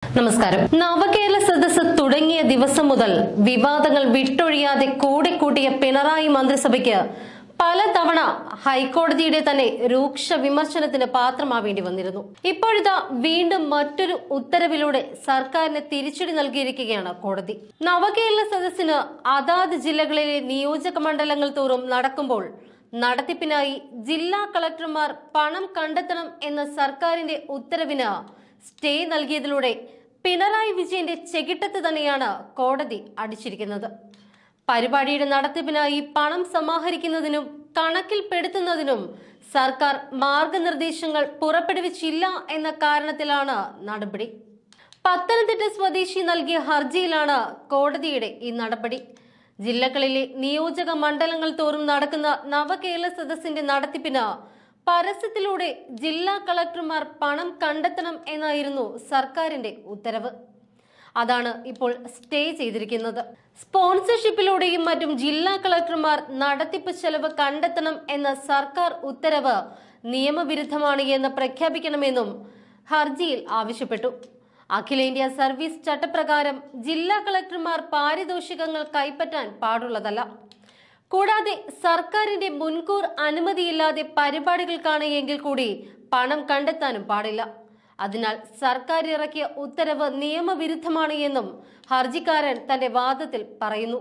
നമസ്കാരം. നവകേരള സദസ്സ് തുടങ്ങിയ ദിവസം മുതൽ വിവാദങ്ങൾ വിട്ടൊഴിയാതെ കൂടിക്കൂട്ടിയ പിണറായി മന്ത്രിസഭയ്ക്ക് പലതവണ ഹൈക്കോടതിയുടെ തന്നെ രൂക്ഷ വിമർശനത്തിന് പാത്രമാവേണ്ടി വന്നിരുന്നു. ഇപ്പോഴിതാ വീണ്ടും മറ്റൊരു ഉത്തരവിലൂടെ സർക്കാരിന് തിരിച്ചടി നൽകിയിരിക്കുകയാണ് കോടതി. നവകേരള സദസ്സിന് അതാത് ജില്ലകളിലെ നിയോജക മണ്ഡലങ്ങൾ തോറും നടക്കുമ്പോൾ നടത്തിപ്പിനായി ജില്ലാ കളക്ടർമാർ പണം കണ്ടെത്തണം എന്ന സർക്കാരിന്റെ ഉത്തരവിന് സ്റ്റേ നൽകിയതിലൂടെ പിണറായി വിജയന്റെ ചെകിട്ടത്ത് തന്നെയാണ് കോടതി അടിച്ചിരിക്കുന്നത്. പരിപാടിയുടെ നടത്തിപ്പിനായി പണം സമാഹരിക്കുന്നതിനും കണക്കിൽപ്പെടുത്തുന്നതിനും സർക്കാർ മാർഗനിർദ്ദേശങ്ങൾ പുറപ്പെടുവിച്ചില്ല എന്ന കാരണത്തിലാണ് നടപടി. പത്തനംതിട്ട സ്വദേശി നൽകിയ ഹർജിയിലാണ് കോടതിയുടെ ഈ നടപടി. ജില്ലകളിലെ നിയോജക മണ്ഡലങ്ങൾ തോറും നടക്കുന്ന നവകേരള സദസ്സിന്റെ നടത്തിപ്പിന് പരസ്യത്തിലൂടെ ജില്ലാ കളക്ടർമാർ പണം കണ്ടെത്തണം എന്നായിരുന്നു സർക്കാരിന്റെ ഉത്തരവ്. അതാണ് ഇപ്പോൾ സ്റ്റേ ചെയ്തിരിക്കുന്നത്. സ്പോൺസർഷിപ്പിലൂടെയും മറ്റും ജില്ലാ കളക്ടർമാർ നടത്തിപ്പ് ചെലവ് കണ്ടെത്തണം എന്ന സർക്കാർ ഉത്തരവ് നിയമവിരുദ്ധമാണ് എന്ന് പ്രഖ്യാപിക്കണമെന്നും ഹർജിയിൽ ആവശ്യപ്പെട്ടു. അഖിലേന്ത്യാ സർവീസ് ചട്ടപ്രകാരം ജില്ലാ കളക്ടർമാർ പാരിതോഷികങ്ങൾ കൈപ്പറ്റാൻ പാടുള്ളതല്ല. കൂടാതെ സർക്കാരിന്റെ മുൻകൂർ അനുമതിയില്ലാതെ പരിപാടികൾക്കാണ് എങ്കിൽ കൂടി പണം കണ്ടെത്താനും പാടില്ല. അതിനാൽ സർക്കാർ ഇറക്കിയ ഉത്തരവ് നിയമവിരുദ്ധമാണ് എന്നും ഹർജിക്കാരൻ തന്റെ വാദത്തിൽ പറയുന്നു.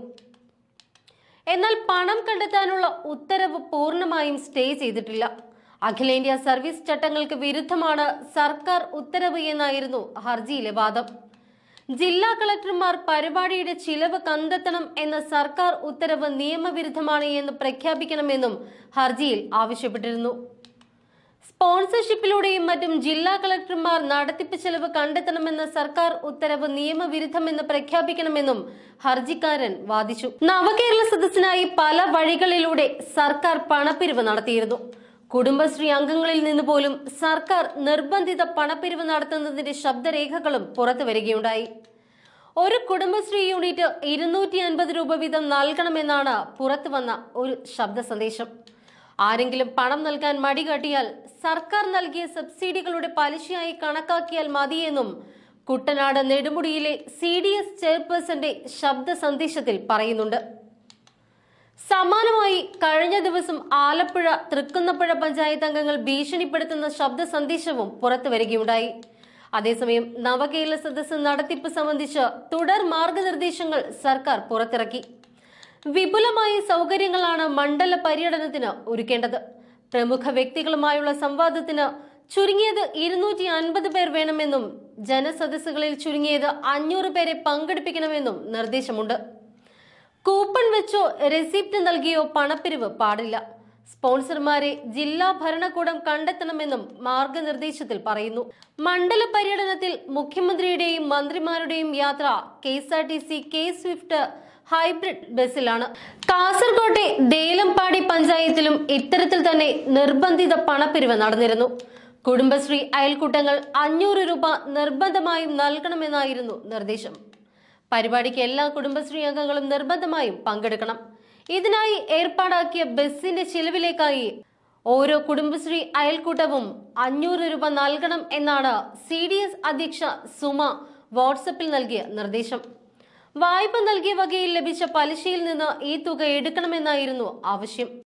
എന്നാൽ പണം കണ്ടെത്താനുള്ള ഉത്തരവ് പൂർണ്ണമായും സ്റ്റേ ചെയ്തിട്ടില്ല. അഖിലേന്ത്യാ സർവീസ് ചട്ടങ്ങൾക്ക് വിരുദ്ധമാണ് സർക്കാർ ഉത്തരവ് എന്നായിരുന്നു ഹർജിയിലെ വാദം. ജില്ലാ കളക്ടർമാർ പരിപാടിയുടെ ചിലവ് കണ്ടെത്തണം എന്ന സർക്കാർ ഉത്തരവ് നിയമവിരുദ്ധമാണ് എന്ന് പ്രഖ്യാപിക്കണമെന്നും ഹർജിയിൽ ആവശ്യപ്പെട്ടിരുന്നു. സ്പോൺസർഷിപ്പിലൂടെയും മറ്റും ജില്ലാ കളക്ടർമാർ നടത്തിപ്പ് ചെലവ് കണ്ടെത്തണമെന്ന സർക്കാർ ഉത്തരവ് നിയമവിരുദ്ധമെന്ന് പ്രഖ്യാപിക്കണമെന്നും ഹർജിക്കാരൻ വാദിച്ചു. നവകേരള സദസ്സിനായി പല വഴികളിലൂടെ സർക്കാർ പണപ്പിരിവ് നടത്തിയിരുന്നു. കുടുംബശ്രീ അംഗങ്ങളിൽ നിന്ന് പോലും സർക്കാർ നിർബന്ധിത പണപ്പിരിവ് നടത്തുന്നതിന്റെ ശബ്ദരേഖകളും പുറത്തു വരികയുണ്ടായി. ഒരു കുടുംബശ്രീ യൂണിറ്റ് 250 രൂപ വീതം നൽകണമെന്നാണ് പുറത്തു വന്ന ഒരു ശബ്ദ സന്ദേശം. ആരെങ്കിലും പണം നൽകാൻ മടികാട്ടിയാൽ സർക്കാർ നൽകിയ സബ്സിഡികളുടെ പലിശയായി കണക്കാക്കിയാൽ മതിയെന്നും കുട്ടനാട് നെടുമുടിയിലെ CDS ചെയർപേഴ്സന്റെ ശബ്ദ സന്ദേശത്തിൽ പറയുന്നുണ്ട്. സമാനമായി കഴിഞ്ഞ ദിവസം ആലപ്പുഴ തൃക്കുന്നപ്പുഴ പഞ്ചായത്ത് അംഗങ്ങൾ ഭീഷണിപ്പെടുത്തുന്ന ശബ്ദ സന്ദേശവും പുറത്തു വരികയുണ്ടായി. അതേസമയം നവകേരള സദസ്സ് നടത്തിപ്പ് സംബന്ധിച്ച് തുടർ മാർഗനിർദ്ദേശങ്ങൾ സർക്കാർ പുറത്തിറക്കി. വിപുലമായ സൗകര്യങ്ങളാണ് മണ്ഡല പര്യടനത്തിന് ഒരുക്കേണ്ടത്. പ്രമുഖ വ്യക്തികളുമായുള്ള സംവാദത്തിന് ചുരുങ്ങിയത് 250 പേർ വേണമെന്നും ജനസദസ്സുകളിൽ ചുരുങ്ങിയത് 500 പേരെ പങ്കെടുപ്പിക്കണമെന്നും നിർദ്ദേശമുണ്ട്. കൂപ്പൺ വെച്ചോ റെസിപ്റ്റ് നൽകിയോ പണപ്പിരിവ് പാടില്ല. സ്പോൺസർമാരെ ജില്ലാ ഭരണകൂടം കണ്ടെത്തണമെന്നും മാർഗനിർദ്ദേശത്തിൽ പറയുന്നു. മണ്ഡല പര്യടനത്തിൽ മുഖ്യമന്ത്രിയുടെയും മന്ത്രിമാരുടെയും യാത്ര KSRTC K സ്വിഫ്റ്റ് ഹൈബ്രിഡ് ബസ്സിലാണ്. കാസർകോട്ടെ ദേലമ്പാടി പഞ്ചായത്തിലും ഇത്തരത്തിൽ തന്നെ നിർബന്ധിത പണപ്പിരിവ് നടന്നിരുന്നു. കുടുംബശ്രീ അയൽക്കൂട്ടങ്ങൾ 500 രൂപ നിർബന്ധമായും നൽകണമെന്നായിരുന്നു നിർദ്ദേശം. പരിപാടിക്ക് എല്ലാ കുടുംബശ്രീ അംഗങ്ങളും നിർബന്ധമായും പങ്കെടുക്കണം. ഇതിനായി ഏർപ്പാടാക്കിയ ബസിന്റെ ചിലവിലേക്കായി ഓരോ കുടുംബശ്രീ അയൽക്കൂട്ടവും 500 രൂപ നൽകണം എന്നാണ് CDS അധ്യക്ഷ സുമ വാട്സപ്പിൽ നൽകിയ നിർദ്ദേശം. വായ്പ നൽകിയ വകയിൽ ലഭിച്ച പലിശയിൽ നിന്ന് ഈ തുക എടുക്കണമെന്നായിരുന്നു ആവശ്യം.